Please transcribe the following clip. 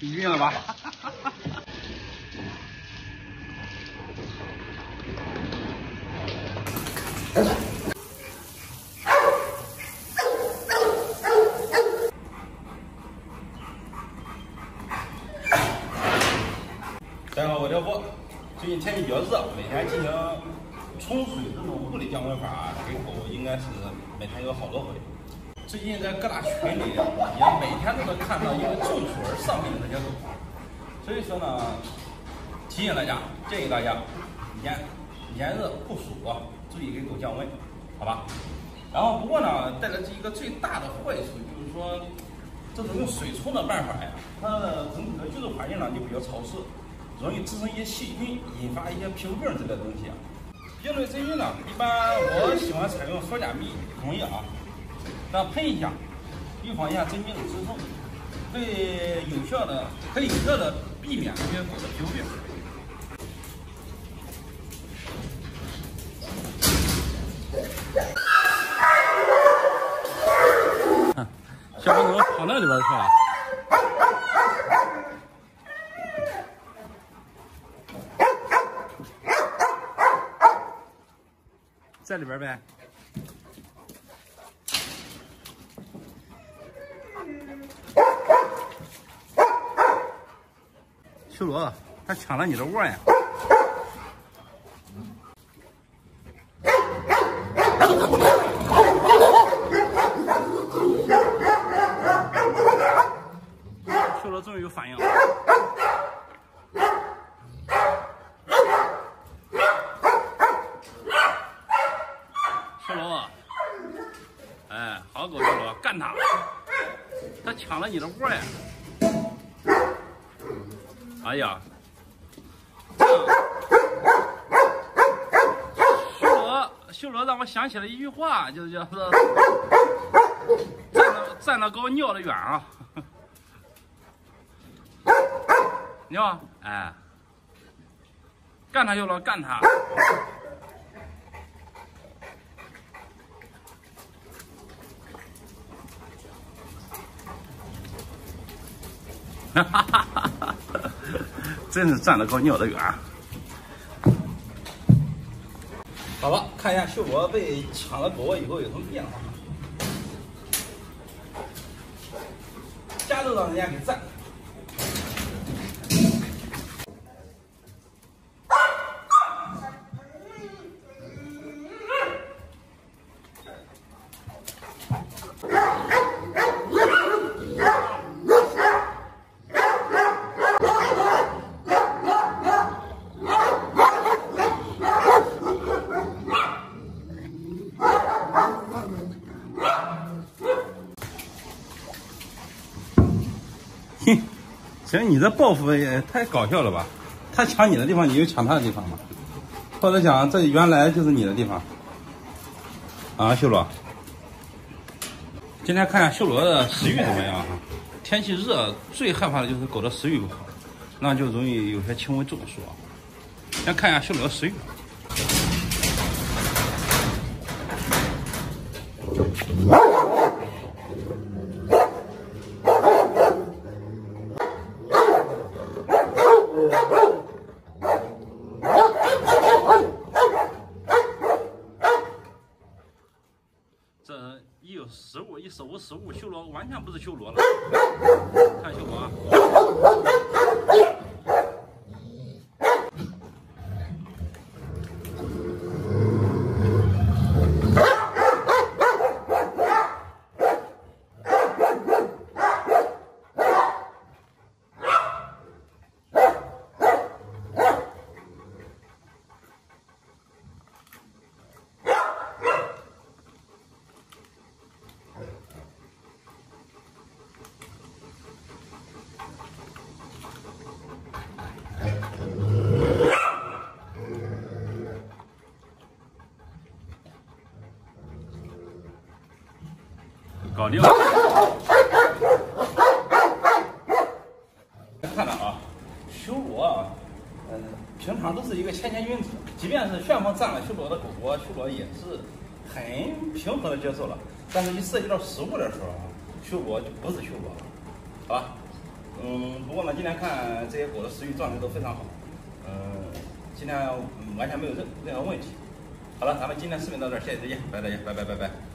晕了吧？大家好，我叫波。最近天气比较热，每天进行冲水这种物理降温法给狗应该是每天有好多回。最近在各大群里，也每天都能看到因为中暑而丧命的这些狗。所以说呢，提醒大家，建议大家炎热酷暑注意给狗降温，好吧？然后不过呢，带来一个最大的坏处就是说，这种用水冲的办法呀，它的整体的居住环境呢就比较潮湿。容易滋生一些细菌，引发一些皮肤病之类的东西。应对真菌呢，一般我喜欢采用双甲醚溶液这样喷一下，预防一下真菌的滋生，可以有效的避免这些狗的皮肤病。小狗跑那里边去了。在里边呗。修罗，他抢了你的窝呀！修罗终于有反应了。修罗，哎，好狗修罗，干他！他抢了你的窝呀！哎呀，修罗让我想起了一句话，就叫做站得高，尿得远啊！你好，哎，干他修罗，干他！哈哈哈哈！真是站得高，尿得远。好了，看一下修罗被抢了狗窝以后有什么变化。家都让人家给占了。哼，行，你这报复也太搞笑了吧？他抢你的地方，你就抢他的地方嘛？或者讲，这原来就是你的地方啊，修罗。今天看一下修罗的食欲怎么样啊？天气热，最害怕的就是狗的食欲不好，那就容易有些轻微中暑啊。先看一下修罗的食欲。这一有食物，一手无食物，修罗完全不是修罗了。看修罗啊！搞定了。看到啊，修罗啊，平常都是一个谦谦君子，即便是旋风占了修罗的狗窝，修罗也是很平和的接受了。但是，一涉及到食物的时候啊，修罗就不是修罗了，好吧？ 不过呢，今天看这些狗的食欲状态都非常好，今天完全没有任何问题。好了，咱们今天视频到这儿，谢谢再见，拜拜。